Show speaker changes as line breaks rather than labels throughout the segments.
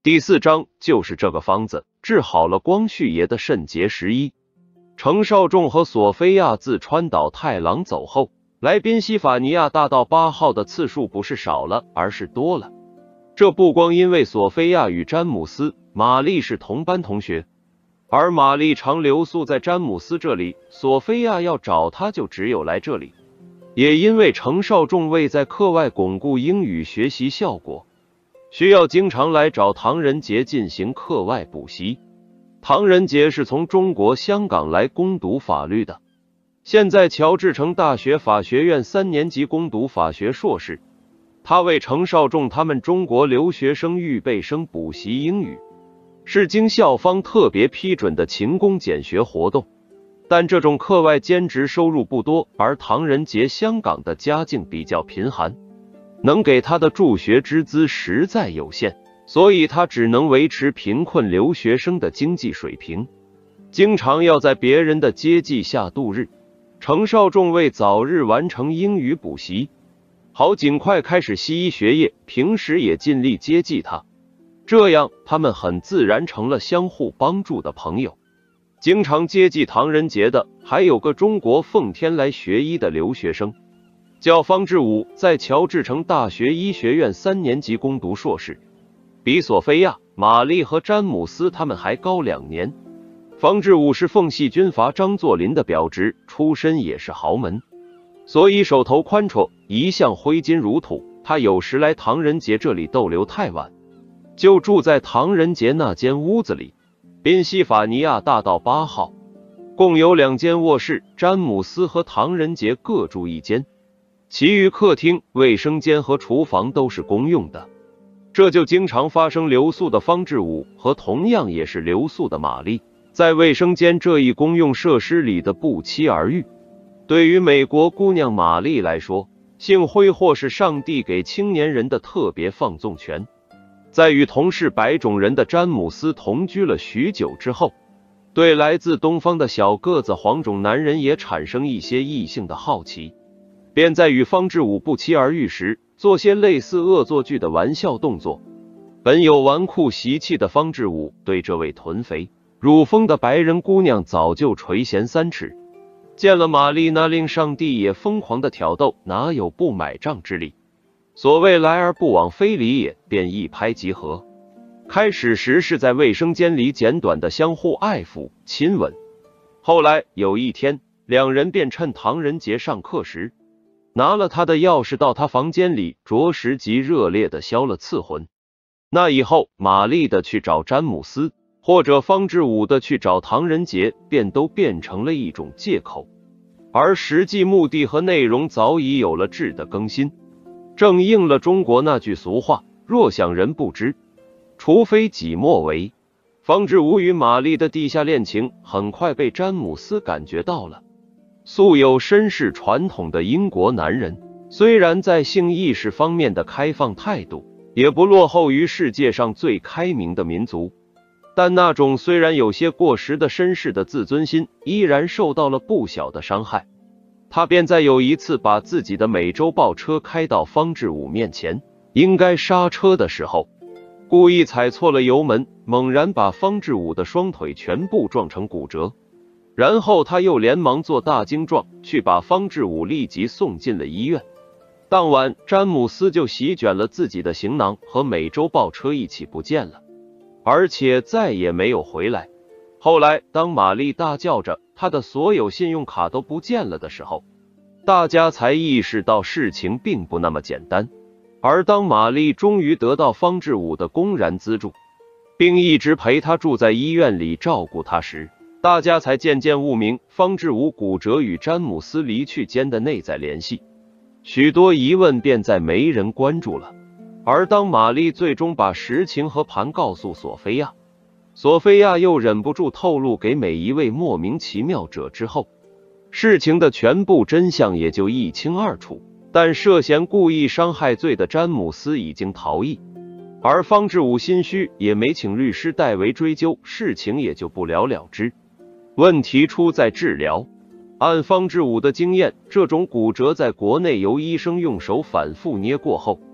第4章就是这个方子治好了光绪爷的肾结石。程绍仲和索菲亚自川岛太郎走后，来宾夕法尼亚大道8号的次数不是少了，而是多了。这不光因为索菲亚与詹姆斯、玛丽是同班同学，而玛丽常留宿在詹姆斯这里，索菲亚要找他就只有来这里。也因为程绍仲为在课外巩固英语学习效果，需要经常来找唐人杰进行课外补习。唐人杰是从中国香港来攻读法律的，现在乔治城大学法学院3年级攻读法学硕士。他为程绍仲他们中国留学生预备生补习英语，是经校方特别批准的勤工俭学活动。但这种课外兼职收入不多，而唐人杰香港的家境比较贫寒，能给他的助学之资实在有限，所以他只能维持贫困留学生的经济水平，经常要在别人的接济下度日。程绍仲为早日完成英语补习，好尽快开始西医学业，平时也尽力接济他，这样他们很自然成了相互帮助的朋友。经常接济唐人杰的还有个中国奉天来学医的留学生，叫方志武，在乔治城大学医学院3年级攻读硕士，比索菲亚、玛丽和詹姆斯他们还高2年。方志武是奉系军阀张作霖的表侄，出身也是豪门，所以手头宽绰，一向挥金如土。他有时来唐人杰这里逗留太晚，就住在唐人杰那间屋子里，宾夕法尼亚大道8号，共有2间卧室，詹姆斯和唐人杰各住1间，其余客厅、卫生间和厨房都是公用的。这就经常发生留宿的方志武和同样也是留宿的玛丽在卫生间这一公用设施里的不期而遇。对于美国姑娘玛丽来说，性挥霍是上帝给青年人的特别放纵权。在与同是白种人的詹姆斯同居了许久之后，对来自东方的小个子黄种男人也产生一些异性的好奇，便在与方志武不期而遇时做些类似恶作剧的玩笑动作。本有纨绔习气的方志武对这位臀肥乳丰的白人姑娘早就垂涎3尺，见了玛丽那令上帝也疯狂的挑逗，哪有不买账之理？所谓来而不往非礼也，便一拍即合。开始时是在卫生间里简短的相互爱抚亲吻，后来有一天2人便趁唐人杰上课时，拿了他的钥匙到他房间里，着实极热烈的消了次魂。那以后玛丽的去找詹姆斯，或者方志武的去找唐人杰，便都变成了一种借口，而实际目的和内容早已有了质的更新。正应了中国那句俗话，若想人不知，除非己莫为。方志武与玛丽的地下恋情很快被詹姆斯感觉到了。素有绅士传统的英国男人，虽然在性意识方面的开放态度也不落后于世界上最开明的民族，但那种虽然有些过时的绅士的自尊心依然受到了不小的伤害。他便在有一次把自己的美洲豹车开到方志武面前，应该刹车的时候，故意踩错了油门，猛然把方志武的双腿全部撞成骨折。然后他又连忙做大惊状，去把方志武立即送进了医院。当晚詹姆斯就席卷了自己的行囊和美洲豹车一起不见了，而且再也没有回来。后来当玛丽大叫着她的所有信用卡都不见了的时候，大家才意识到事情并不那么简单。而当玛丽终于得到方志武的公然资助，并一直陪他住在医院里照顾他时，大家才渐渐悟明方志武骨折与詹姆斯离去间的内在联系，许多疑问便再没人关注了。而当玛丽最终把实情和盘告诉索菲亚，索菲亚又忍不住透露给每一位莫名其妙者之后，事情的全部真相也就一清二楚。但涉嫌故意伤害罪的詹姆斯已经逃逸，而方志武心虚，也没请律师代为追究，事情也就不了了之。问题出在治疗。按方志武的经验，这种骨折在国内由医生用手反复捏过后，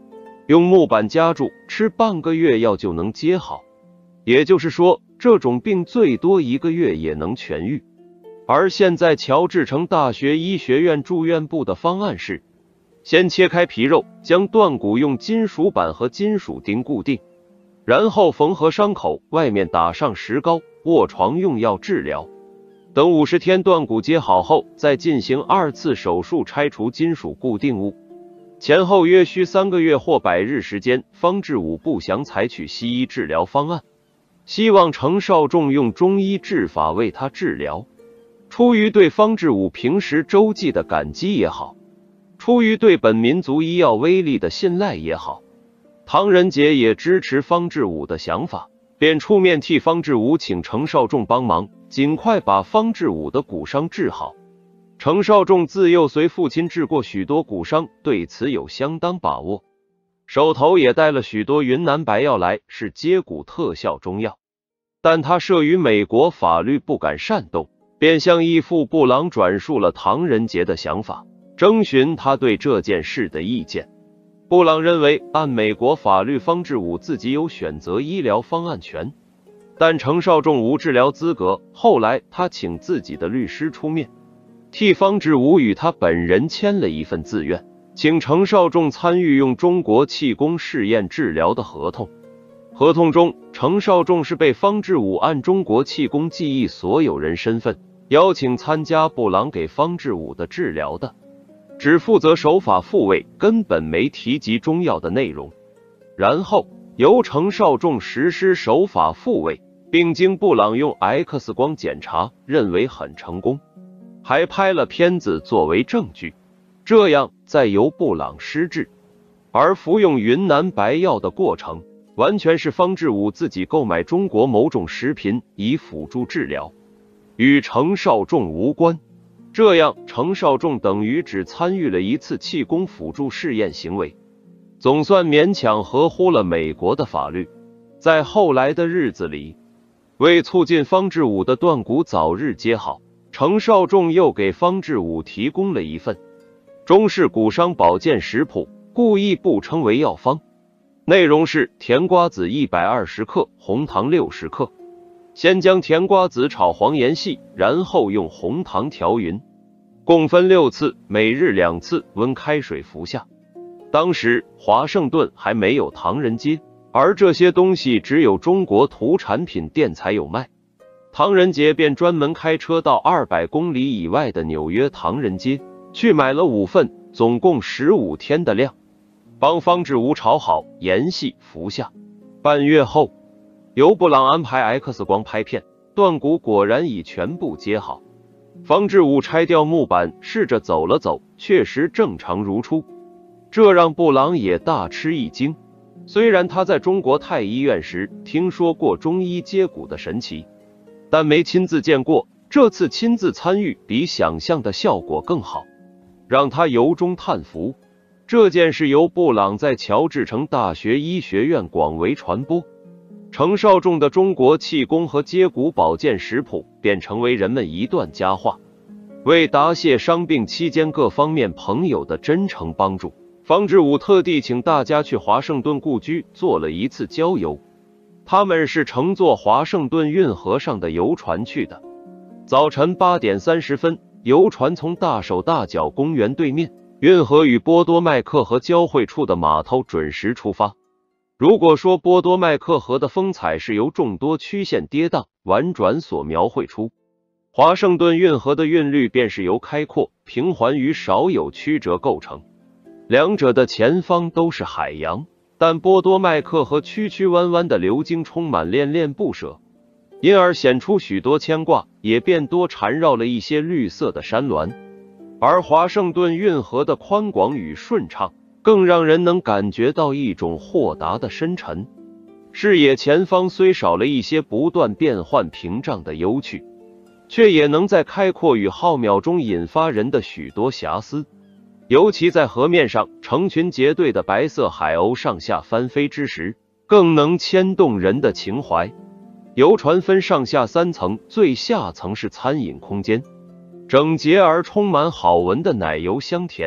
用木板夹住，吃半个月药就能接好。也就是说，这种病最多1个月也能痊愈。而现在乔治城大学医学院住院部的方案是，先切开皮肉，将断骨用金属板和金属钉固定，然后缝合伤口，外面打上石膏，卧床用药治疗。等50天断骨接好后，再进行2次手术拆除金属固定物，前后约需3个月或100日时间。方志武不想采取西医治疗方案，希望程绍仲用中医治法为他治疗。出于对方志武平时周济的感激也好，出于对本民族医药威力的信赖也好，唐人杰也支持方志武的想法，便出面替方志武请程绍仲帮忙，尽快把方志武的骨伤治好。程绍仲自幼随父亲治过许多骨伤，对此有相当把握，手头也带了许多云南白药来，是接骨特效中药。但他慑于美国法律不敢擅动，便向义父布朗转述了唐人杰的想法，征询他对这件事的意见。布朗认为，按美国法律，方志武自己有选择医疗方案权，但程绍仲无治疗资格。后来他请自己的律师出面，替方志武与他本人签了一份自愿，请程绍仲参与用中国气功试验治疗的合同。合同中，程绍仲是被方志武按中国气功技艺所有人身份邀请参加布朗给方志武的治疗的，只负责手法复位，根本没提及中药的内容。然后由程绍仲实施手法复位，并经布朗用 X 光检查，认为很成功，还拍了片子作为证据。这样再由布朗施治，而服用云南白药的过程完全是方志武自己购买中国某种食品以辅助治疗，与程绍仲无关。这样程绍仲等于只参与了一次气功辅助试验行为，总算勉强合乎了美国的法律。在后来的日子里，为促进方志武的断骨早日接好，程绍仲又给方志武提供了一份中式骨伤保健食谱，故意不称为药方，内容是甜瓜子120克，红糖60克。先将甜瓜子炒黄盐细，然后用红糖调匀，共分6次，每日2次，温开水服下。当时华盛顿还没有唐人街，而这些东西只有中国土产品店才有卖。唐人杰便专门开车到200公里以外的纽约唐人街去买了5份，总共15天的量，帮方志武炒好，盐细服下。半月后，由布朗安排 X 光拍片，断骨果然已全部接好。方志武拆掉木板，试着走了走，确实正常如初，这让布朗也大吃一惊。虽然他在中国太医院时听说过中医接骨的神奇，但没亲自见过，这次亲自参与比想象的效果更好，让他由衷叹服。这件事由布朗在乔治城大学医学院广为传播，程绍仲的中国气功和接骨保健食谱便成为人们一段佳话。为答谢伤病期间各方面朋友的真诚帮助，方志武特地请大家去华盛顿故居做了一次郊游。他们是乘坐华盛顿运河上的游船去的。早晨8点30分，游船从大手大脚公园对面运河与波多麦克河交汇处的码头准时出发。如果说波多麦克河的风采是由众多曲线跌宕婉转所描绘出，华盛顿运河的韵律便是由开阔平缓与少有曲折构成。两者的前方都是海洋，但波多麦克河曲曲弯弯的流经充满恋恋不舍，因而显出许多牵挂，也便多缠绕了一些绿色的山峦。而华盛顿运河的宽广与顺畅，更让人能感觉到一种豁达的深沉。视野前方虽少了一些不断变换屏障的幽趣，却也能在开阔与浩渺中引发人的许多遐思。尤其在河面上成群结队的白色海鸥上下翻飞之时，更能牵动人的情怀。游船分上下3层，最下层是餐饮空间，整洁而充满好闻的奶油香甜，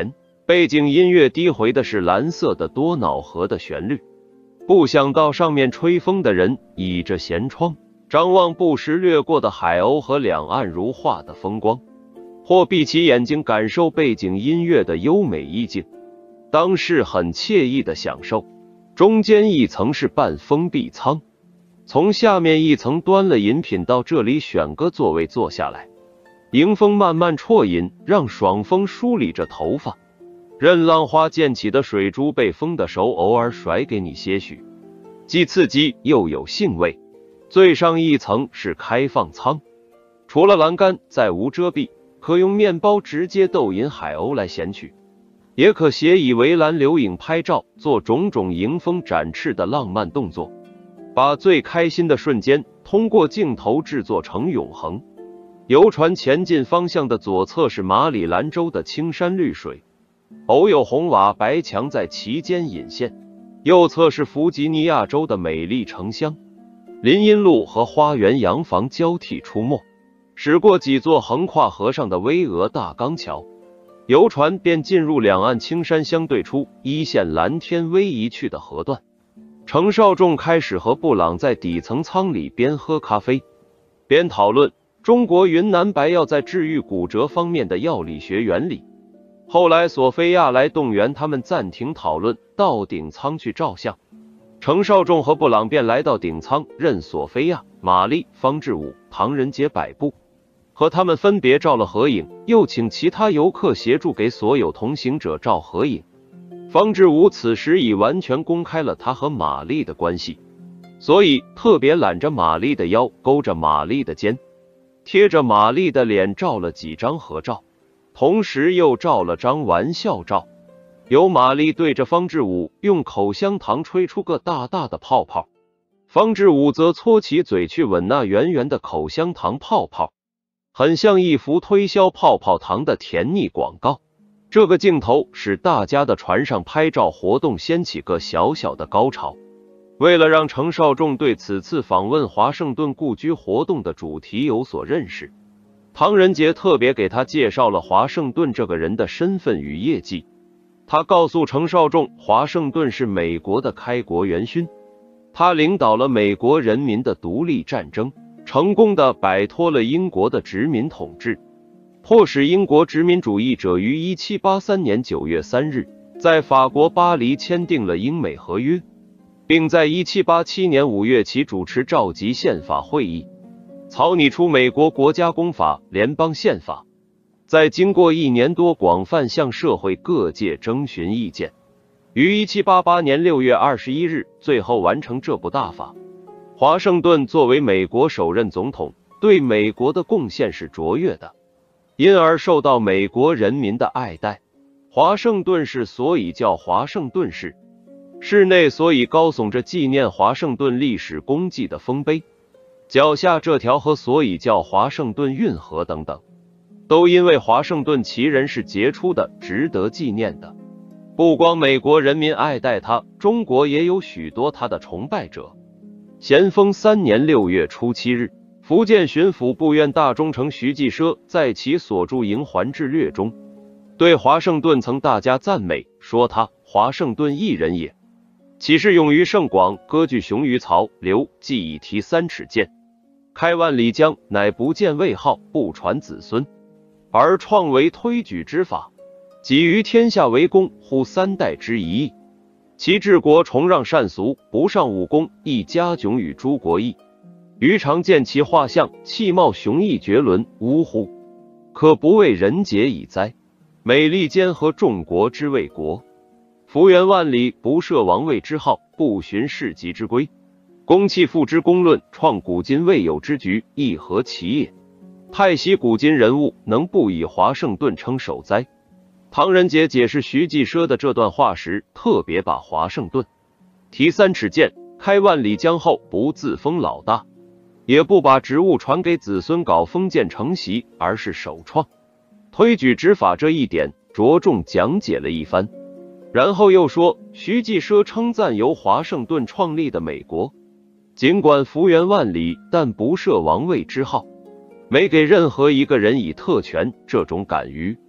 背景音乐低回的是蓝色的多瑙河的旋律。不想到上面吹风的人倚着舷窗，张望不时掠过的海鸥和两岸如画的风光，或闭起眼睛感受背景音乐的优美意境，当是很惬意的享受。中间一层是半封闭舱，从下面一层端了饮品到这里，选个座位坐下来，迎风慢慢啜饮，让爽风梳理着头发，任浪花溅起的水珠被风的手偶尔甩给你些许，既刺激又有兴味。最上一层是开放舱，除了栏杆再无遮蔽，可用面包直接逗引海鸥来衔取，也可斜以围栏留影拍照，做种种迎风展翅的浪漫动作，把最开心的瞬间通过镜头制作成永恒。游船前进方向的左侧是马里兰州的青山绿水，偶有红瓦白墙在其间隐现，右侧是弗吉尼亚州的美丽城乡，林荫路和花园洋房交替出没，驶过几座横跨河上的巍峨大钢桥，游船便进入两岸青山相对出，一线蓝天逶迤去的河段。程少仲开始和布朗在底层舱里边喝咖啡边讨论中国云南白药在治愈骨折方面的药理学原理。后来索菲亚来动员他们暂停讨论，到顶舱去照相。程少仲和布朗便来到顶舱，任索菲亚、玛丽、方志武、唐人杰摆布，和他们分别照了合影，又请其他游客协助给所有同行者照合影。方志武此时已完全公开了他和玛丽的关系，所以特别揽着玛丽的腰，勾着玛丽的肩，贴着玛丽的脸照了几张合照，同时又照了张玩笑照。由玛丽对着方志武用口香糖吹出个大大的泡泡，方志武则搓起嘴去吻那圆圆的口香糖泡泡，很像一幅推销泡泡糖的甜腻广告。这个镜头使大家的船上拍照活动掀起个小小的高潮。为了让程少仲对此次访问华盛顿故居活动的主题有所认识，唐人杰特别给他介绍了华盛顿这个人的身份与业绩。他告诉程少仲，华盛顿是美国的开国元勋，他领导了美国人民的独立战争，成功的摆脱了英国的殖民统治，迫使英国殖民主义者于1783年9月3日在法国巴黎签订了英美合约，并在1787年5月起主持召集宪法会议，草拟出美国国家公法、联邦宪法。在经过1年多广泛向社会各界征询意见，于1788年6月21日最后完成这部大法。华盛顿作为美国首任总统，对美国的贡献是卓越的，因而受到美国人民的爱戴。华盛顿市所以叫华盛顿市，市内所以高耸着纪念华盛顿历史功绩的丰碑，脚下这条河所以叫华盛顿运河等等，都因为华盛顿其人是杰出的，值得纪念的。不光美国人民爱戴他，中国也有许多他的崇拜者。咸丰3年6月初7日，福建巡抚部院大中丞徐继奢在其所著《营环志略》中，对华盛顿曾大加赞美，说他华盛顿一人也，其事勇于胜广，割据雄于曹刘，既以提3尺剑，开万里江，乃不见位号，不传子孙，而创为推举之法，己于天下为公，乎3代之一役。其治国崇让善俗，不上武功，亦加窘与诸国异。余常见其画像，气貌雄毅绝伦，呜呼！可不为人杰矣哉！美利坚合众国之为国，幅员万里，不设王位之号，不循世袭之规，公器复之公论，创古今未有之局，亦何其也？太息古今人物，能不以华盛顿称首哉？唐人杰解释徐继奢的这段话时，特别把华盛顿提3尺剑，开万里江后不自封老大，也不把职务传给子孙搞封建承袭，而是首创推举执法这一点，着重讲解了一番。然后又说，徐继奢称赞由华盛顿创立的美国，尽管幅员万里，但不设王位之号，没给任何一个人以特权，这种敢于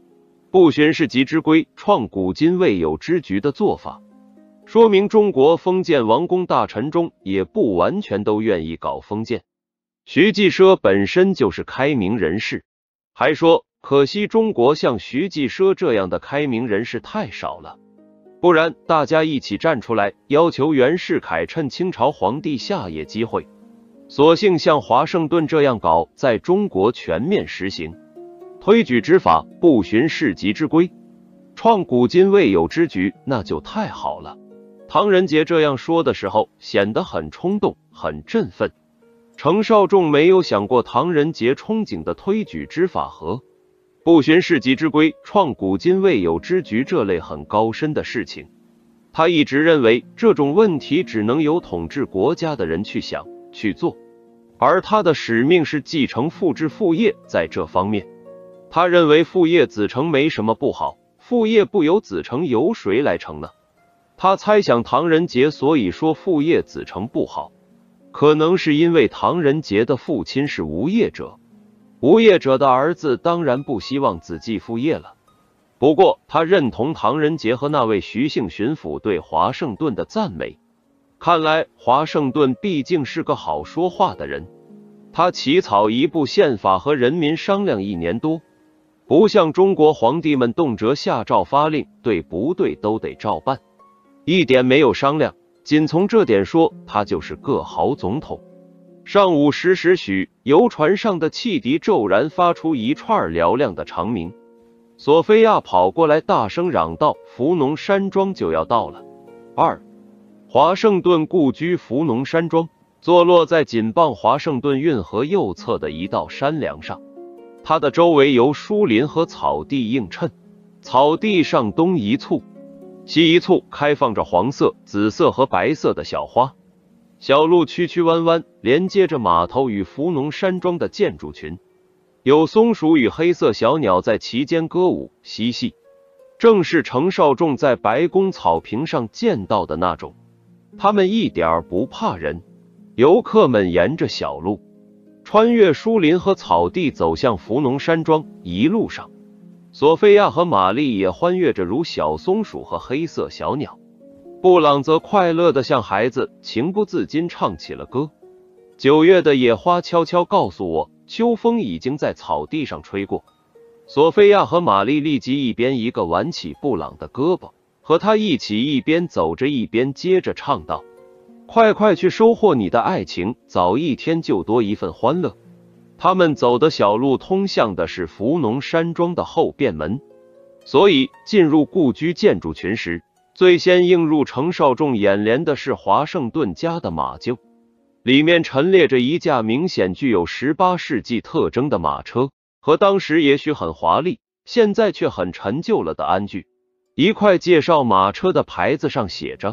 不循市集之规，创古今未有之局的做法，说明中国封建王公大臣中也不完全都愿意搞封建。徐继奢本身就是开明人士，还说可惜中国像徐继奢这样的开明人士太少了，不然大家一起站出来要求袁世凯趁清朝皇帝下野机会，索性像华盛顿这样搞，在中国全面实行推举之法，不循市集之规，创古今未有之局，那就太好了。唐人杰这样说的时候显得很冲动，很振奋。程绍仲没有想过唐人杰憧憬的推举之法和不循市集之规，创古今未有之局这类很高深的事情。他一直认为这种问题只能由统治国家的人去想去做，而他的使命是继承父制父业。在这方面，他认为父业子承没什么不好，父业不由子承，由谁来承呢？他猜想唐人杰所以说父业子承不好，可能是因为唐人杰的父亲是无业者，无业者的儿子当然不希望子继父业了。不过他认同唐人杰和那位徐姓巡抚对华盛顿的赞美，看来华盛顿毕竟是个好说话的人。他起草一部宪法和人民商量1年多，不像中国皇帝们动辄下诏发令，对不对都得照办，一点没有商量。仅从这点说，他就是个好总统。上午10时许，游船上的汽笛骤然发出一串嘹亮的长鸣，索菲亚跑过来大声嚷道：福农山庄就要到了。华盛顿故居福农山庄坐落在紧傍华盛顿运河右侧的一道山梁上，它的周围由树林和草地映衬，草地上东一簇西一簇开放着黄色、紫色和白色的小花，小路曲曲弯弯，连接着码头与福农山庄的建筑群，有松鼠与黑色小鸟在其间歌舞嬉戏，正是程绍仲在白宫草坪上见到的那种。他们一点不怕人，游客们沿着小路穿越树林和草地走向福农山庄，一路上索菲亚和玛丽也欢悦着如小松鼠和黑色小鸟，布朗则快乐地像孩子，情不自禁唱起了歌。9月的野花悄悄告诉我，秋风已经在草地上吹过。索菲亚和玛丽立即一边一个挽起布朗的胳膊，和他一起一边走着一边接着唱道：快快去收获你的爱情，早一天就多一份欢乐。他们走的小路通向的是福农山庄的后便门，所以进入故居建筑群时，最先映入程绍仲眼帘的是华盛顿家的马厩，里面陈列着一架明显具有18世纪特征的马车，和当时也许很华丽，现在却很陈旧了的鞍具。一块介绍马车的牌子上写着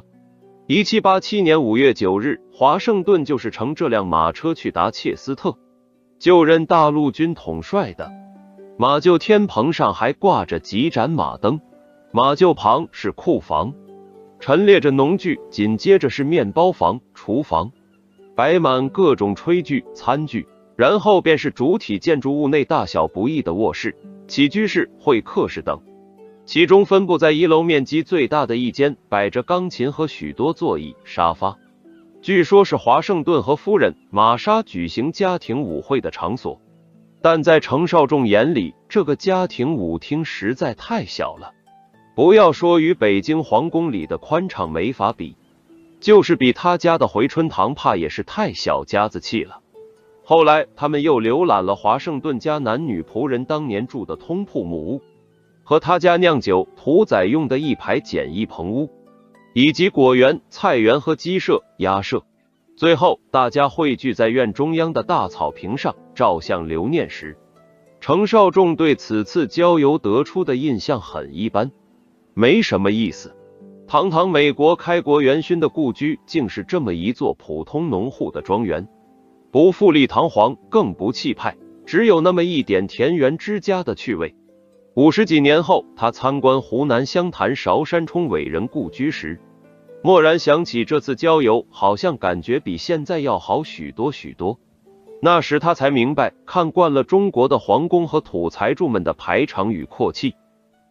1787年5月9日，华盛顿就是乘这辆马车去达切斯特，就任大陆军统帅的。马厩天棚上还挂着几盏马灯，马厩旁是库房，陈列着农具，紧接着是面包房、厨房，摆满各种炊具、餐具，然后便是主体建筑物内大小不一的卧室、起居室、会客室等。其中分布在1楼面积最大的一间，摆着钢琴和许多座椅、沙发，据说是华盛顿和夫人玛莎举行家庭舞会的场所。但在程绍仲眼里，这个家庭舞厅实在太小了，不要说与北京皇宫里的宽敞没法比，就是比他家的回春堂怕也是太小家子气了。后来他们又浏览了华盛顿家男女仆人当年住的通铺木屋，和他家酿酒屠宰用的一排简易棚屋，以及果园、菜园和鸡舍、鸭舍。最后大家汇聚在院中央的大草坪上照相留念时，程绍仲对此次郊游得出的印象很一般，没什么意思。堂堂美国开国元勋的故居竟是这么一座普通农户的庄园，不富丽堂皇，更不气派，只有那么一点田园之家的趣味。50几年后，他参观湖南湘潭韶山冲伟人故居时，蓦然想起这次郊游好像感觉比现在要好许多许多。那时他才明白，看惯了中国的皇宫和土财主们的排场与阔气，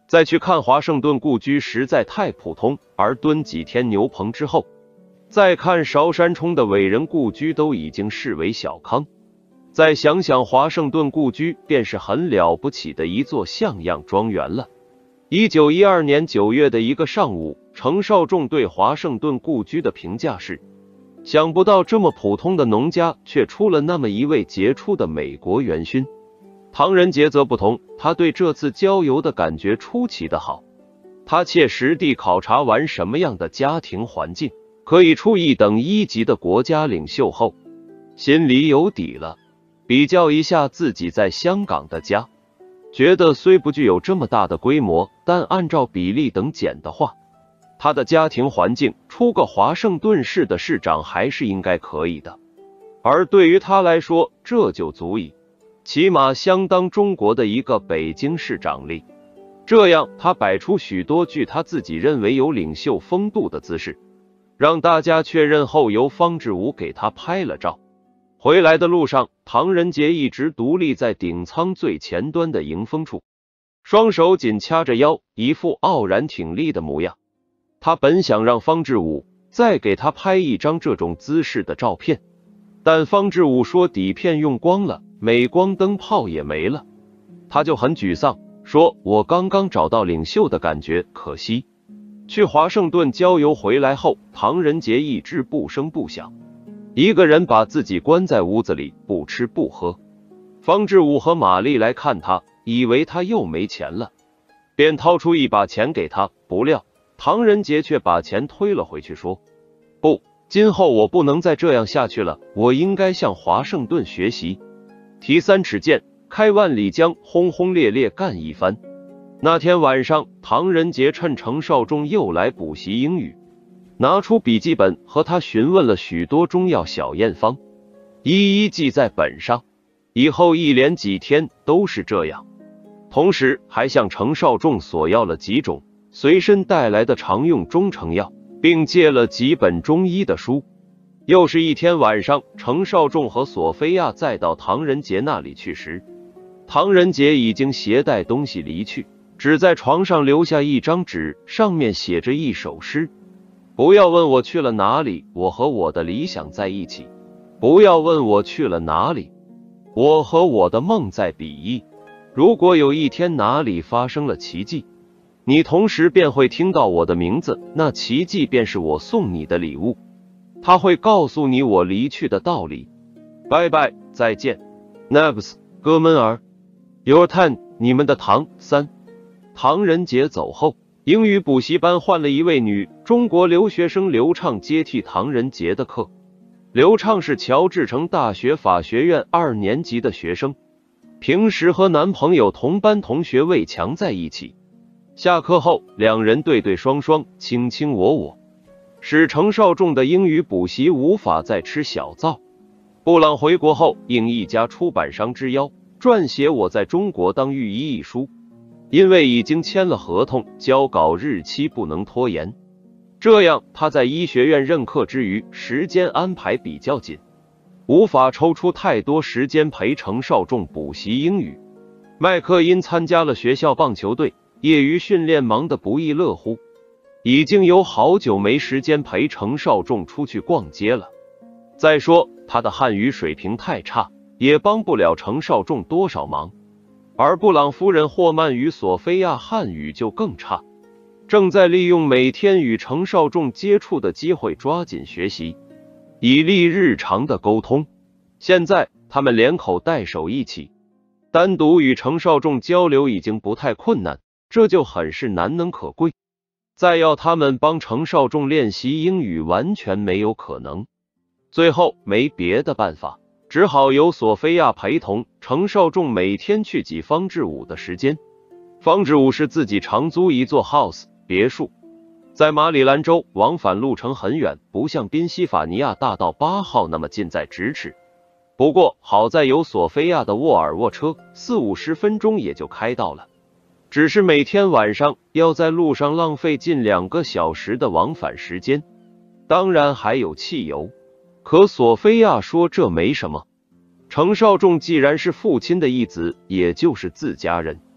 再去看华盛顿故居实在太普通，而蹲几天牛棚之后，再看韶山冲的伟人故居都已经视为小康。再想想华盛顿故居，便是很了不起的一座像样庄园了。1912年9月的一个上午，程绍仲对华盛顿故居的评价是：想不到这么普通的农家，却出了那么一位杰出的美国元勋。唐人杰则不同，他对这次郊游的感觉出奇的好。他切实地考察完什么样的家庭环境可以出一等一级的国家领袖后，心里有底了。比较一下自己在香港的家，觉得虽不具有这么大的规模，但按照比例等减的话，他的家庭环境出个华盛顿市的市长还是应该可以的。而对于他来说，这就足以，起码相当中国的一个北京市长力。这样他摆出许多具他自己认为有领袖风度的姿势，让大家确认后，由方志武给他拍了照。回来的路上，唐人杰一直独立在顶舱最前端的迎风处，双手紧掐着腰，一副傲然挺立的模样。他本想让方志武再给他拍一张这种姿势的照片，但方志武说底片用光了，镁光灯泡也没了。他就很沮丧，说我刚刚找到领袖的感觉，可惜。去华盛顿郊游回来后，唐人杰一直不声不响，一个人把自己关在屋子里，不吃不喝。方志武和玛丽来看他，以为他又没钱了，便掏出一把钱给他，不料唐人杰却把钱推了回去，说不，今后我不能再这样下去了，我应该向华盛顿学习，提3尺剑，开万里江，轰轰烈烈干一番。那天晚上，唐人杰趁程绍仲又来补习英语，拿出笔记本和他询问了许多中药小验方，一一记在本上，以后一连几天都是这样。同时还向程绍仲索要了几种随身带来的常用中成药，并借了几本中医的书。又是一天晚上，程绍仲和索菲亚再到唐人杰那里去时，唐人杰已经携带东西离去，只在床上留下一张纸，上面写着一首诗：不要问我去了哪里，我和我的理想在一起。不要问我去了哪里，我和我的梦在比翼。如果有一天哪里发生了奇迹，你同时便会听到我的名字，那奇迹便是我送你的礼物，他会告诉你我离去的道理。拜拜，再见 Nabs 哥们儿 Your time 你们的唐3。唐人杰走后，英语补习班换了一位女中国留学生刘畅接替唐人杰的课。刘畅是乔治城大学法学院2年级的学生，平时和男朋友同班同学魏强在一起。下课后，两人对对双双，卿卿我我，使程绍仲的英语补习无法再吃小灶。布朗回国后，应一家出版商之邀，撰写《我在中国当御医》一书。因为已经签了合同，交稿日期不能拖延，这样他在医学院任课之余，时间安排比较紧，无法抽出太多时间陪程绍仲补习英语。麦克因参加了学校棒球队，业余训练忙得不亦乐乎，已经有好久没时间陪程绍仲出去逛街了。再说他的汉语水平太差，也帮不了程绍仲多少忙。而布朗夫人霍曼与索菲亚汉语就更差，正在利用每天与程绍仲接触的机会抓紧学习，以利日常的沟通。现在他们连口带手一起，单独与程绍仲交流已经不太困难，这就很是难能可贵。再要他们帮程绍仲练习英语，完全没有可能。最后没别的办法，只好由索菲亚陪同程绍仲每天去挤方志武的时间。方志武是自己长租一座 house 别墅，在马里兰州，往返路程很远，不像宾夕法尼亚大道8号那么近在咫尺。不过好在有索菲亚的沃尔沃车，40-50分钟也就开到了。只是每天晚上要在路上浪费近2个小时的往返时间，当然还有汽油。可索菲亚说这没什么，程绍仲既然是父亲的义子，也就是自家人，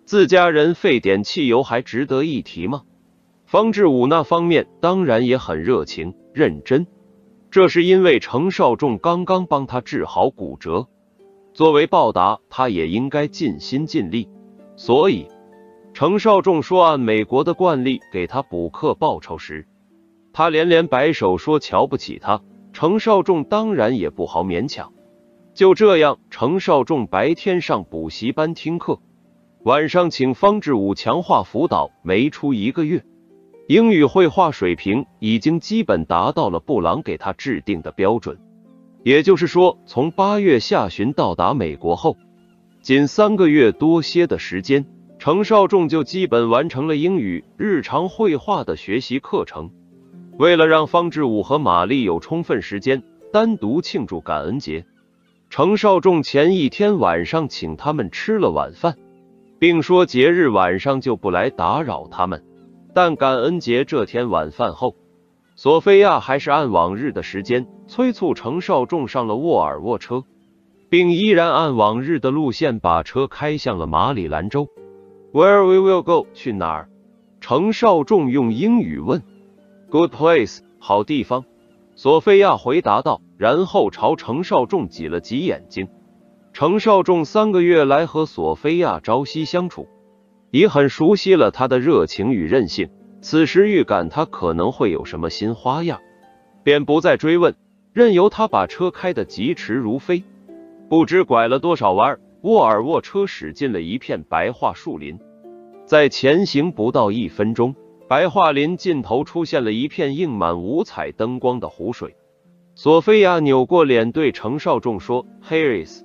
自家人费点汽油还值得一提吗？方志武那方面当然也很热情认真，这是因为程少仲刚刚帮他治好骨折，作为报答，他也应该尽心尽力。所以，程少仲说按美国的惯例给他补课报酬时，他连连摆手说瞧不起他。程少仲当然也不好勉强。就这样，程少仲白天上补习班听课，晚上请方志武强化辅导，没出1个月，英语绘画水平已经基本达到了布朗给他制定的标准。也就是说，从8月下旬到达美国后，仅3个月多些的时间，程少仲就基本完成了英语、日常绘画的学习课程。为了让方志武和玛丽有充分时间单独庆祝感恩节，程少仲前一天晚上请他们吃了晚饭，并说节日晚上就不来打扰他们。但感恩节这天晚饭后，索菲亚还是按往日的时间催促程少仲上了沃尔沃车，并依然按往日的路线把车开向了马里兰州。Where we will go？ 去哪儿？程少仲用英语问。Good place， 好地方。索菲亚回答道，然后朝程少仲挤了挤眼睛。程少仲3个月来和索菲亚朝夕相处，已很熟悉了她的热情与任性，此时预感她可能会有什么新花样，便不再追问，任由她把车开得疾驰如飞。不知拐了多少弯，沃尔沃车驶进了一片白桦树林。在前行不到1分钟，白桦林尽头出现了一片映满五彩灯光的湖水。索菲亚扭过脸对程少仲说 Here is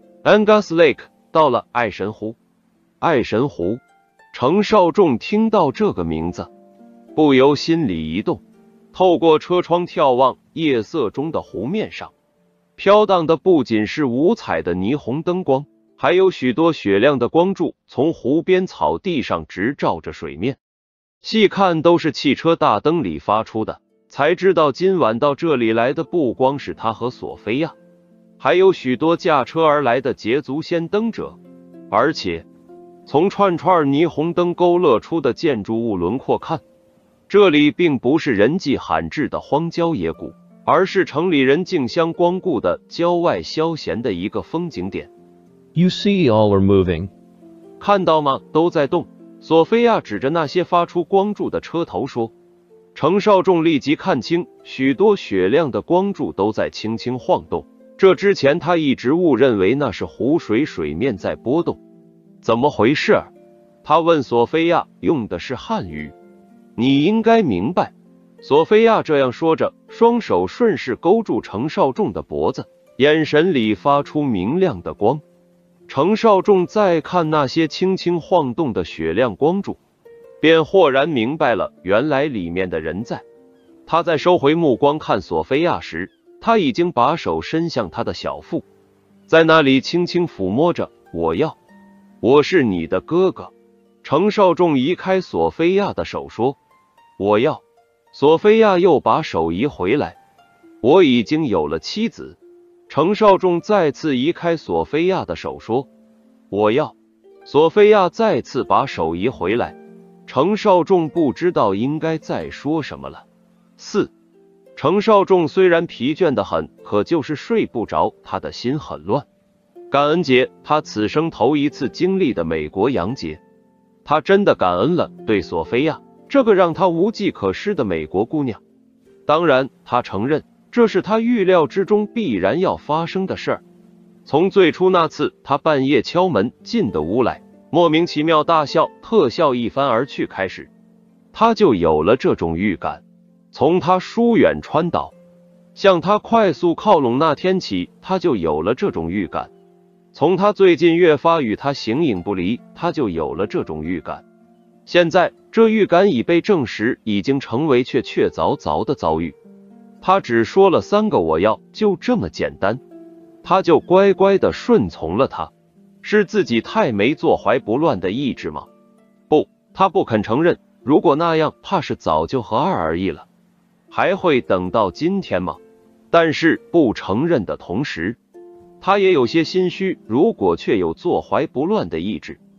Angus Lake， 到了爱神湖。爱神湖。程少仲听到这个名字，不由心里一动。透过车窗眺望，夜色中的湖面上飘荡的不仅是五彩的霓虹灯光，还有许多雪亮的光柱从湖边草地上直照着水面，细看都是汽车大灯里发出的。才知道今晚到这里来的不光是他和索菲亚，还有许多驾车而来的捷足先登者。而且从串串霓虹灯勾勒出的建筑物轮廓看，这里并不是人迹罕至的荒郊野谷，而是城里人竞相光顾的郊外消闲的一个风景点。
You see, all are moving.
看到吗？都在动。索菲亚指着那些发出光柱的车头说。程少仲立即看清，许多雪亮的光柱都在轻轻晃动。这之前他一直误认为那是湖水水面在波动。怎么回事？他问索菲亚，用的是汉语。你应该明白。索菲亚这样说着，双手顺势勾住程少仲的脖子，眼神里发出明亮的光。程少仲再看那些轻轻晃动的雪亮光柱，便豁然明白了，原来里面的人在。他在收回目光看索菲亚时，他已经把手伸向她的小腹，在那里轻轻抚摸着。我是你的哥哥。程少仲移开索菲亚的手说，我要。索菲亚又把手移回来，我已经有了妻子。程少仲再次移开索菲亚的手说，我要。索菲亚再次把手移回来。程少仲不知道应该再说什么了。4. 程少仲虽然疲倦得很，可就是睡不着，他的心很乱。感恩节，他此生头一次经历的美国洋节，他真的感恩了，对索菲亚，这个让他无计可施的美国姑娘。当然，他承认这是他预料之中必然要发生的事儿。从最初那次他半夜敲门进的屋来，莫名其妙大笑，特笑一番而去开始，他就有了这种预感。从他疏远川岛，向他快速靠拢那天起，他就有了这种预感。从他最近越发与他形影不离，他就有了这种预感。现在这预感已被证实，已经成为确确凿凿的遭遇。他只说了3个我要，就这么简单，他就乖乖地顺从了他。是自己太没坐怀不乱的意志吗？不，他不肯承认。如果那样，怕是早就和2而已了。还会等到今天吗？但是不承认的同时，他也有些心虚。如果确有坐怀不乱的意志，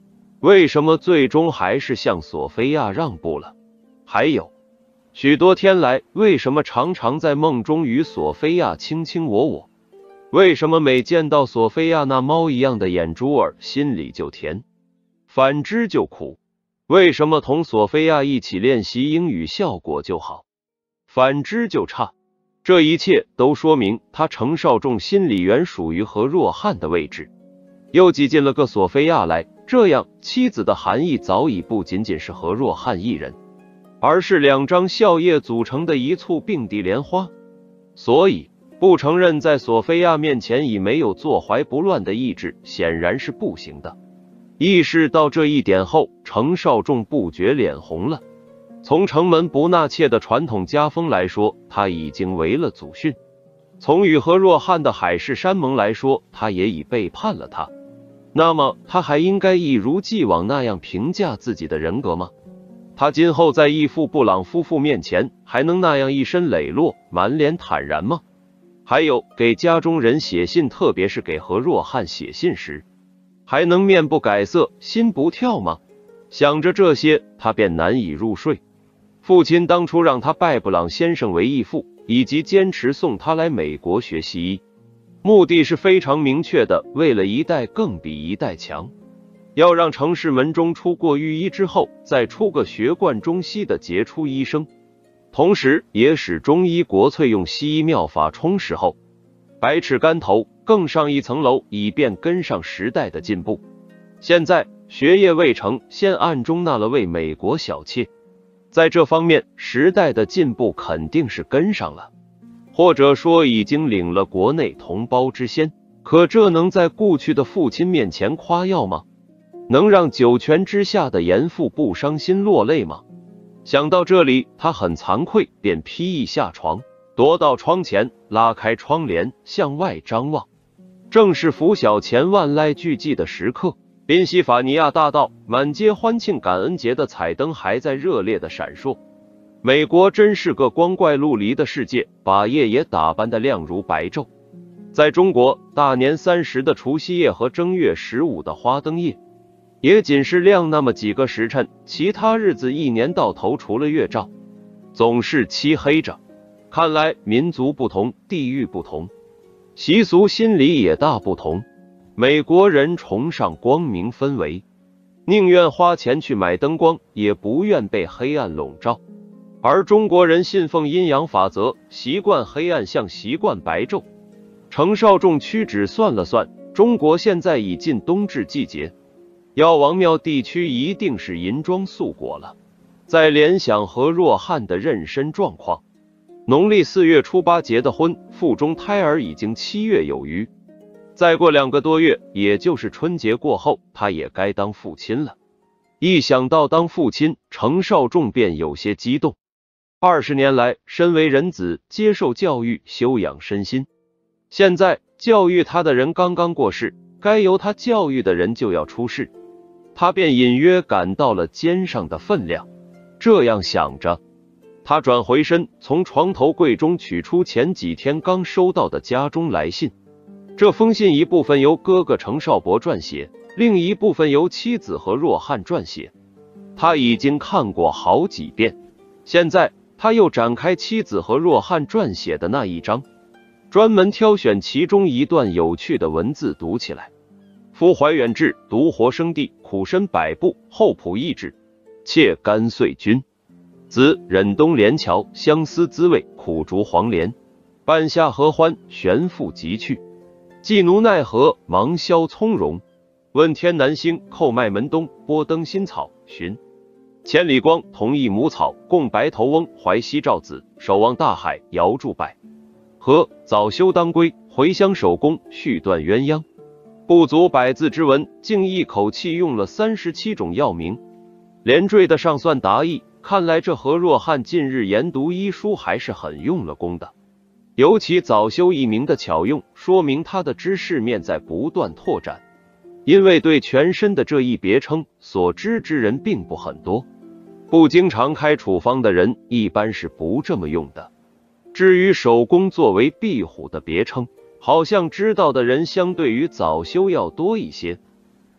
为什么最终还是向索菲亚让步了？还有，许多天来，为什么常常在梦中与索菲亚卿卿我我？为什么每见到索菲亚那猫一样的眼珠儿，心里就甜，反之就苦？为什么同索菲亚一起练习英语效果就好，反之就差？这一切都说明他程少仲心里原属于何若翰的位置，又挤进了个索菲亚来，这样妻子的含义早已不仅仅是何若翰一人，而是两张笑靥组成的一簇并蒂莲花。所以不承认在索菲亚面前已没有坐怀不乱的意志，显然是不行的。意识到这一点后，程少仲不觉脸红了。从城门不纳妾的传统家风来说，他已经违了祖训；从与何若翰的海誓山盟来说，他也已背叛了他。那么他还应该一如既往那样评价自己的人格吗？他今后在义父布朗夫妇面前还能那样一身磊落，满脸坦然吗？还有给家中人写信，特别是给何若翰写信时，还能面不改色，心不跳吗？想着这些，他便难以入睡。父亲当初让他拜布朗先生为义父，以及坚持送他来美国学西医，目的是非常明确的，为了一代更比一代强，要让程氏门中出过御医之后，再出个学贯中西的杰出医生，同时也使中医国粹用西医妙法充实后，百尺竿头，更上一层楼，以便跟上时代的进步。现在学业未成，先暗中纳了位美国小妾，在这方面时代的进步肯定是跟上了，或者说已经领了国内同胞之先。可这能在故去的父亲面前夸耀吗？能让九泉之下的严父不伤心落泪吗？想到这里，他很惭愧，便披衣下床，踱到窗前，拉开窗帘，向外张望。正是拂晓前万籁俱寂的时刻，宾夕法尼亚大道满街欢庆感恩节的彩灯还在热烈的闪烁。美国真是个光怪陆离的世界，把夜也打扮得亮如白昼。在中国，大年30的除夕夜和正月15的花灯夜，也仅是亮那么几个时辰，其他日子一年到头除了月照，总是漆黑着。看来民族不同，地域不同，习俗心理也大不同。美国人崇尚光明氛围，宁愿花钱去买灯光，也不愿被黑暗笼罩。而中国人信奉阴阳法则，习惯黑暗像习惯白昼。程少仲屈指算了算，中国现在已进冬至季节，药王庙地区一定是银装素裹了。再联想何若翰的妊娠状况，农历4月初8结的婚，腹中胎儿已经7月有余，再过2个多月，也就是春节过后，他也该当父亲了。一想到当父亲，程少仲便有些激动。20年来，身为人子，接受教育，修养身心。现在教育他的人刚刚过世，该由他教育的人就要出世，他便隐约感到了肩上的分量。这样想着，他转回身，从床头柜中取出前几天刚收到的家中来信。这封信一部分由哥哥程少伯撰写，另一部分由妻子何若翰撰写。他已经看过好几遍，现在他又展开妻子何若翰撰写的那一章，专门挑选其中一段有趣的文字读起来。夫怀远志，独活生地，苦身百步，后仆意志，妾甘遂君。子忍东连桥，相思滋味，苦逐黄连。半夏合欢，悬复即去。既奴奈何，忙消从容。问天南星，叩麦门东，拨灯新草，寻千里光，同一母草，共白头翁，怀西赵子，守望大海，遥祝百合，早休当归，回乡守宫，续断鸳鸯。不足100字之文，竟一口气用了37种药名，连缀的上算达意。看来这何若翰近日研读医书还是很用了功的，尤其早休一名的巧用，说明他的知识面在不断拓展。因为对全身的这一别称所知之人并不很多，不经常开处方的人一般是不这么用的。至于守宫作为壁虎的别称，好像知道的人相对于早休要多一些。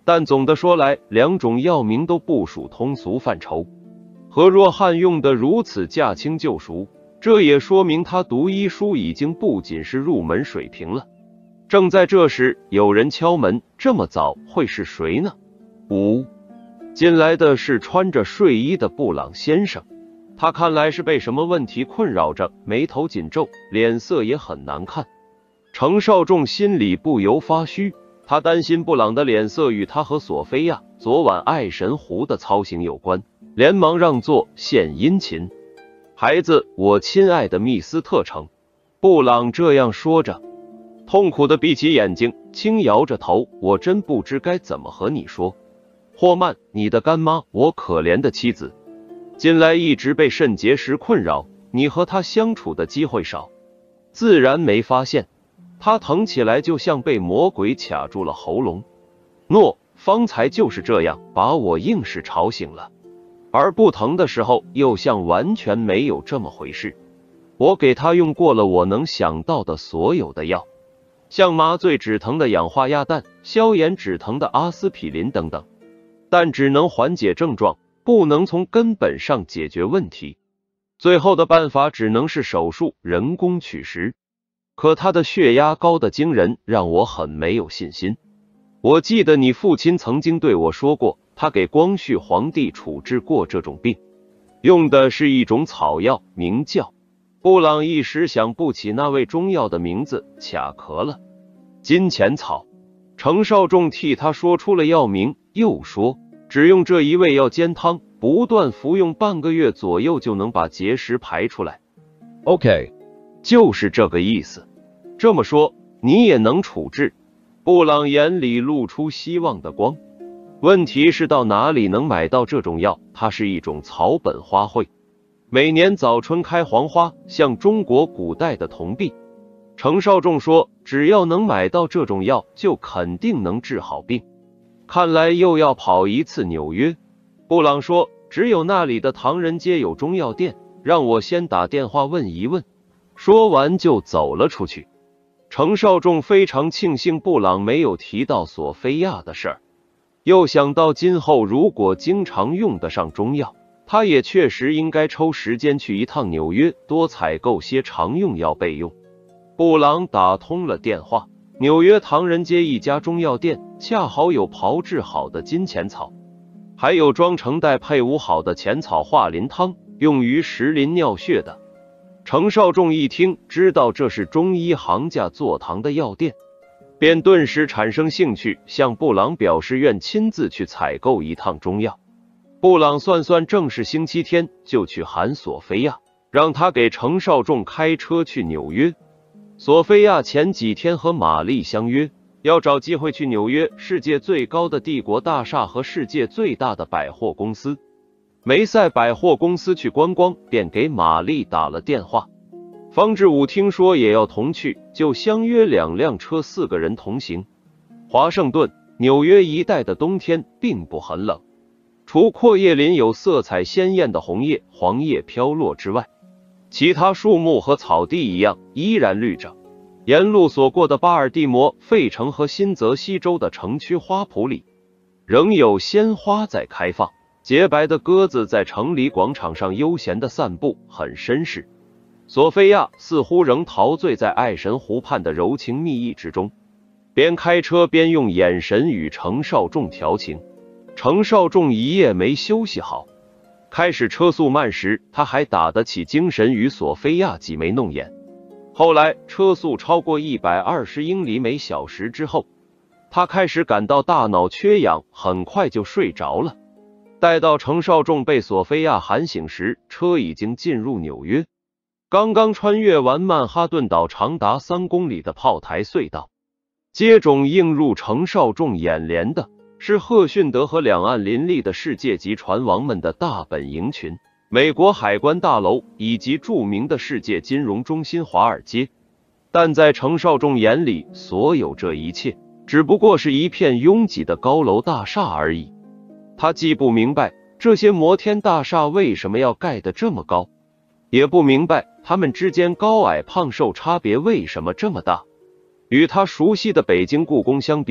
但总的说来，两种药名都不属通俗范畴。何若汉用得如此驾轻就熟，这也说明他读医书已经不仅是入门水平了。正在这时，有人敲门，这么早会是谁呢？进来的是穿着睡衣的布朗先生，他看来是被什么问题困扰着，眉头紧皱，脸色也很难看。程少仲心里不由发虚，他担心布朗的脸色与他和索菲亚昨晚爱神湖的操行有关，连忙让座献殷勤。孩子，我亲爱的密斯特城，布朗这样说着，痛苦地闭起眼睛，轻摇着头，我真不知该怎么和你说。霍曼，你的干妈，我可怜的妻子，近来一直被肾结石困扰，你和她相处的机会少，自然没发现。她疼起来就像被魔鬼卡住了喉咙。诺，方才就是这样，把我硬是吵醒了。而不疼的时候，又像完全没有这么回事。我给她用过了我能想到的所有的药，像麻醉止疼的氧化鸭氮、消炎止疼的阿司匹林等等，但只能缓解症状，不能从根本上解决问题。最后的办法只能是手术，人工取食。可他的血压高得惊人，让我很没有信心。我记得你父亲曾经对我说过，他给光绪皇帝处置过这种病，用的是一种草药，名叫……布朗一时想不起那味中药的名字，卡壳了。金钱草。程少仲替他说出了药名，又说只用这一味药煎汤，不断服用半个月左右就能把结石排出来。
OK，
就是这个意思。这么说你也能处置？布朗眼里露出希望的光。问题是到哪里能买到这种药？它是一种草本花卉，每年早春开黄花，像中国古代的铜币。程少仲说，只要能买到这种药，就肯定能治好病。看来又要跑一次纽约。布朗说，只有那里的唐人街有中药店，让我先打电话问一问。说完就走了出去。程少仲非常庆幸布朗没有提到索菲亚的事儿，又想到今后如果经常用得上中药，他也确实应该抽时间去一趟纽约，多采购些常用药备用。布朗打通了电话，纽约唐人街一家中药店恰好有炮制好的金钱草，还有装成袋配伍好的钱草化淋汤，用于石淋尿血的。程少仲一听，知道这是中医行家坐堂的药店，便顿时产生兴趣，向布朗表示愿亲自去采购一趟中药。布朗算算正是星期天，就去喊索菲亚，让他给程少仲开车去纽约。索菲亚前几天和玛丽相约，要找机会去纽约世界最高的帝国大厦和世界最大的百货公司梅赛百货公司去观光，便给玛丽打了电话。方志武听说也要同去，就相约2辆车4个人同行。华盛顿、纽约一带的冬天并不很冷，除阔叶林有色彩鲜艳的红叶、黄叶飘落之外，其他树木和草地一样依然绿着。沿路所过的巴尔的摩、费城和新泽西州的城区花圃里，仍有鲜花在开放。洁白的鸽子在城里广场上悠闲地散步，很绅士。索菲亚似乎仍陶醉在爱神湖畔的柔情蜜意之中，边开车边用眼神与程少仲调情。程少仲一夜没休息好，开始车速慢时，他还打得起精神与索菲亚挤眉弄眼。后来车速超过120英里每小时之后，他开始感到大脑缺氧，很快就睡着了。待到程少仲被索菲亚喊醒时，车已经进入纽约，刚刚穿越完曼哈顿岛长达3公里的炮台隧道。接踵映入程少仲眼帘的是赫逊德和两岸林立的世界级船王们的大本营群，美国海关大楼以及著名的世界金融中心华尔街。但在程少仲眼里，所有这一切只不过是一片拥挤的高楼大厦而已。他既不明白这些摩天大厦为什么要盖得这么高，也不明白它们之间高矮胖瘦差别为什么这么大。与他熟悉的北京故宫相比，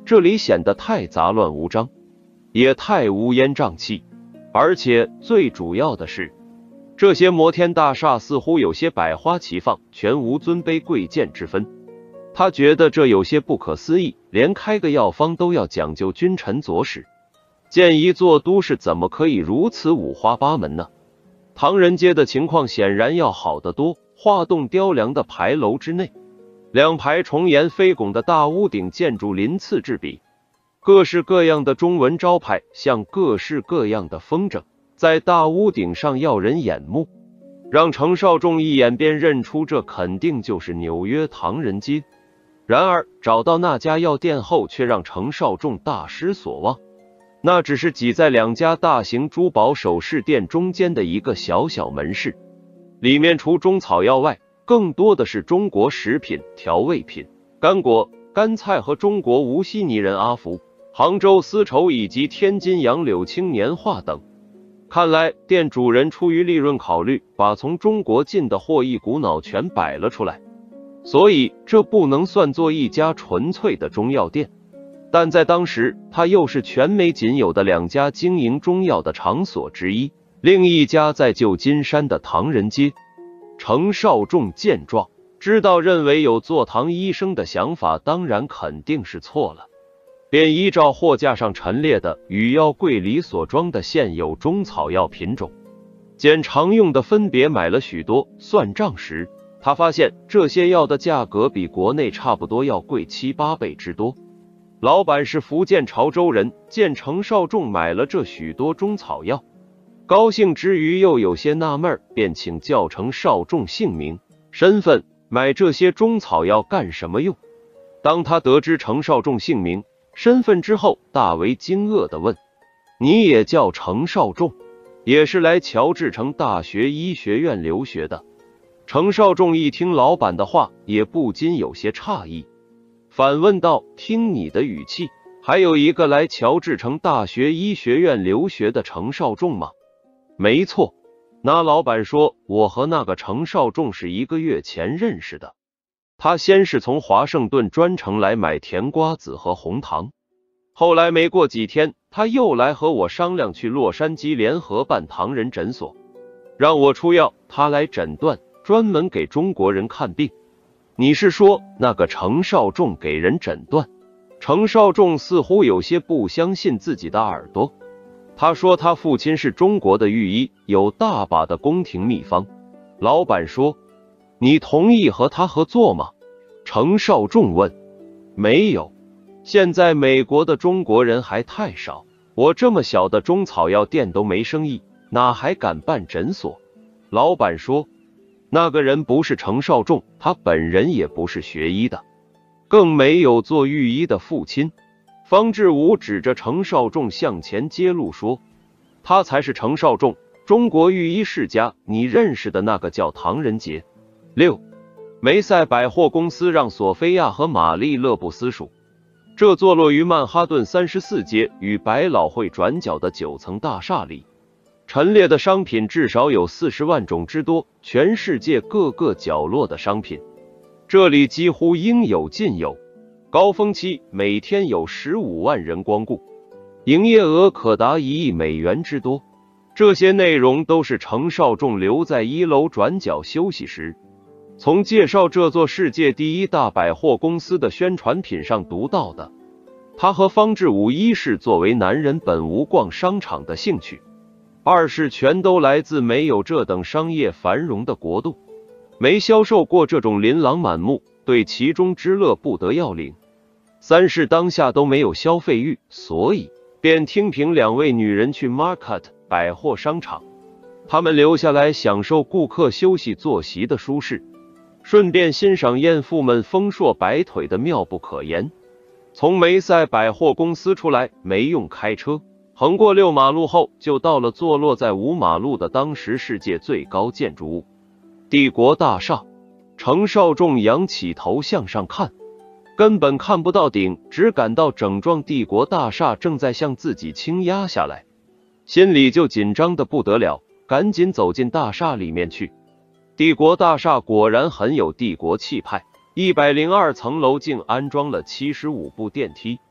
这里显得太杂乱无章，也太乌烟瘴气，而且最主要的是，这些摩天大厦似乎有些百花齐放，全无尊卑贵贱之分。他觉得这有些不可思议，连开个药方都要讲究君臣佐使，建一座都市怎么可以如此五花八门呢？唐人街的情况显然要好得多，画栋雕梁的牌楼之内，两排重檐飞拱的大屋顶建筑鳞次栉比，各式各样的中文招牌像各式各样的风筝，在大屋顶上耀人眼目，让程绍仲一眼便认出这肯定就是纽约唐人街。然而找到那家药店后，却让程绍仲大失所望，那只是挤在两家大型珠宝首饰店中间的一个小小门市，里面除中草药外，更多的是中国食品、调味品、干果、干菜和中国无锡泥人阿福、杭州丝绸以及天津杨柳青年画等。看来店主人出于利润考虑，把从中国进的货一股脑全摆了出来，所以这不能算作一家纯粹的中药店。但在当时，它又是全美仅有的两家经营中药的场所之一，另一家在旧金山的唐人街。程绍仲见状，知道认为有做唐医生的想法当然肯定是错了，便依照货架上陈列的与药柜里所装的现有中草药品种，捡常用的分别买了许多。算账时，他发现这些药的价格比国内差不多要贵7、8倍之多。老板是福建潮州人，见程绍仲买了这许多中草药，高兴之余又有些纳闷，便请教程绍仲姓名、身份，买这些中草药干什么用。当他得知程绍仲姓名、身份之后，大为惊愕地问：你也叫程绍仲，也是来乔治城大学医学院留学的？程绍仲一听老板的话，也不禁有些诧异，反问道：听你的语气，还有一个来乔治城大学医学院留学的程绍仲吗？没错，那老板说，我和那个程绍仲是1个月前认识的。他先是从华盛顿专程来买甜瓜子和红糖，后来没过几天，他又来和我商量去洛杉矶联合办唐人诊所，让我出药，他来诊断，专门给中国人看病。你是说那个程绍仲给人诊断？程绍仲似乎有些不相信自己的耳朵。他说他父亲是中国的御医，有大把的宫廷秘方。老板说，你同意和他合作吗？程绍仲问。没有，现在美国的中国人还太少，我这么小的中草药店都没生意，哪还敢办诊所？老板说，那个人不是程绍仲，他本人也不是学医的，更没有做御医的父亲。方志武指着程绍仲向前揭露说，他才是程绍仲，中国御医世家，你认识的那个叫唐人街。6. 梅赛百货公司让索菲亚和玛丽乐不思蜀。这坐落于曼哈顿34街与百老汇转角的9层大厦里，陈列的商品至少有40万种之多，全世界各个角落的商品，这里几乎应有尽有。高峰期每天有15万人光顾，营业额可达1亿美元之多。这些内容都是程绍仲留在1楼转角休息时，从介绍这座世界第1大百货公司的宣传品上读到的。他和方志武一是作为男人本无逛商场的兴趣，二是全都来自没有这等商业繁荣的国度，没销售过这种琳琅满目，对其中之乐不得要领。三是当下都没有消费欲，所以便听凭2位女人去 Market 百货商场，他们留下来享受顾客休息坐席的舒适，顺便欣赏艳妇们丰硕摆腿的妙不可言。从梅赛百货公司出来，没用开车，横过6马路后，就到了坐落在5马路的当时世界最高建筑物帝国大厦。程绍仲仰起头向上看，根本看不到顶，只感到整幢帝国大厦正在向自己倾压下来，心里就紧张得不得了，赶紧走进大厦里面去。帝国大厦果然很有帝国气派，102层楼竟安装了75部电梯，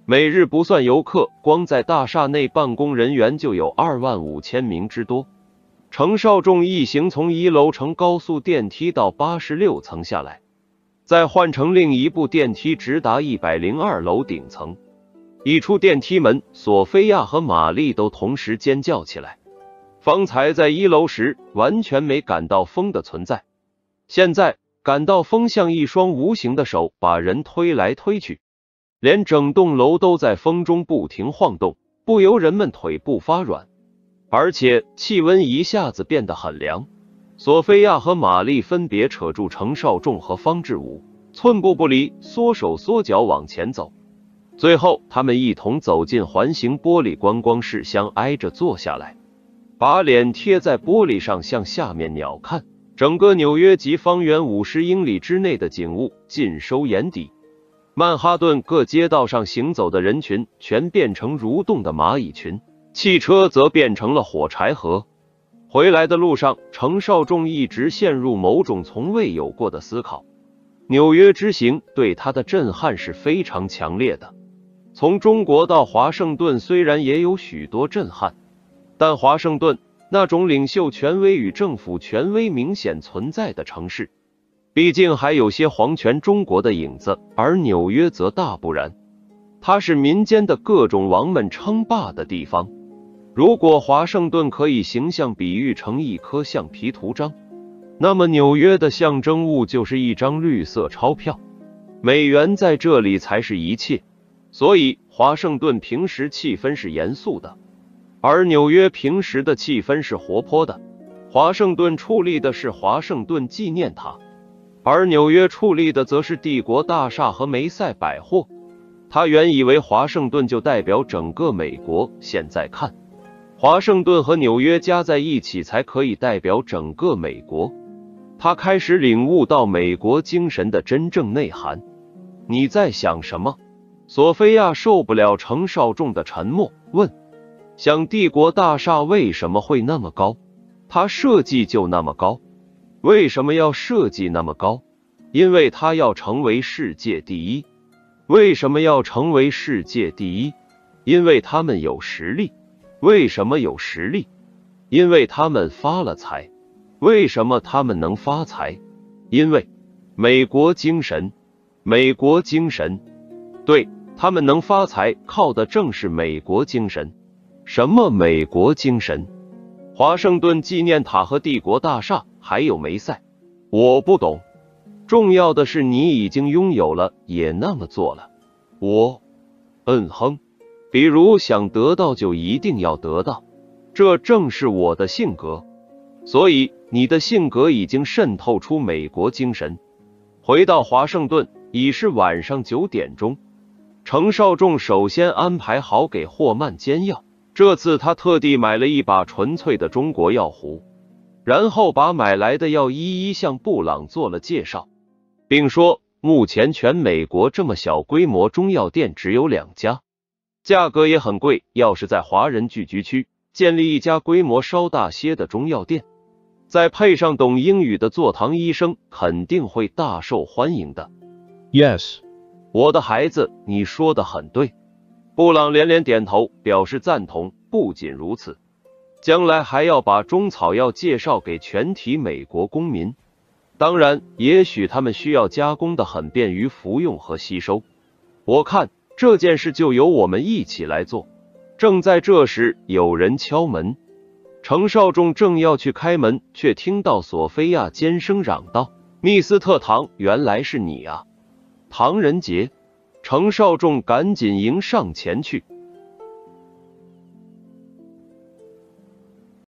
每日不算游客，光在大厦内办公人员就有25000名之多。程少仲一行从1楼乘高速电梯到86层下来，再换乘另一部电梯直达102楼顶层。一出电梯门，索菲亚和玛丽都同时尖叫起来。方才在1楼时完全没感到风的存在，现在感到风像一双无形的手把人推来推去，连整栋楼都在风中不停晃动，不由人们腿部发软。而且气温一下子变得很凉，索菲亚和玛丽分别扯住程少仲和方志武，寸步不离，缩手缩脚往前走。最后他们一同走进环形玻璃观光室，相挨着坐下来，把脸贴在玻璃上向下面鸟瞰。整个纽约及方圆50英里之内的景物尽收眼底。曼哈顿各街道上行走的人群全变成蠕动的蚂蚁群，汽车则变成了火柴盒。回来的路上，程少仲一直陷入某种从未有过的思考。纽约之行对他的震撼是非常强烈的。从中国到华盛顿虽然也有许多震撼，但华盛顿那种领袖权威与政府权威明显存在的城市，毕竟还有些皇权中国的影子，而纽约则大不然，它是民间的各种王们称霸的地方。如果华盛顿可以形象比喻成一颗橡皮图章，那么纽约的象征物就是一张绿色钞票，美元在这里才是一切。所以华盛顿平时气氛是严肃的，而纽约平时的气氛是活泼的。华盛顿矗立的是华盛顿纪念塔，而纽约矗立的则是帝国大厦和梅赛百货。他原以为华盛顿就代表整个美国，现在看，华盛顿和纽约加在一起才可以代表整个美国。他开始领悟到美国精神的真正内涵。你在想什么？索菲亚受不了程少仲的沉默，问：想帝国大厦为什么会那么高？它设计就那么高。为什么要设计那么高？因为它要成为世界第一。为什么要成为世界第一？因为他们有实力。为什么有实力？因为他们发了财。为什么他们能发财？因为美国精神。美国精神。对，他们能发财，靠的正是美国精神。什么美国精神？华盛顿纪念塔和帝国大厦，还有梅赛。我不懂。重要的是你已经拥有了，也那么做了。我哼，比如想得到就一定要得到，这正是我的性格。所以你的性格已经渗透出美国精神。回到华盛顿，已是晚上9点钟。程少仲首先安排好给霍曼煎药，这次他特地买了一把纯粹的中国药壶，然后把买来的药一一向布朗做了介绍，并说目前全美国这么小规模中药店只有2家，价格也很贵，要是在华人聚居区建立一家规模稍大些的中药店，再配上懂英语的坐堂医生，肯定会大受欢迎的。
Yes.
我的孩子，你说的很对。布朗连连点头，表示赞同。不仅如此，将来还要把中草药介绍给全体美国公民。当然，也许他们需要加工的很便于服用和吸收。我看这件事就由我们一起来做。正在这时，有人敲门。程少仲正要去开门，却听到索菲亚尖声嚷道：密斯特唐，原来是你啊！唐人杰。程少仲赶紧迎上前去，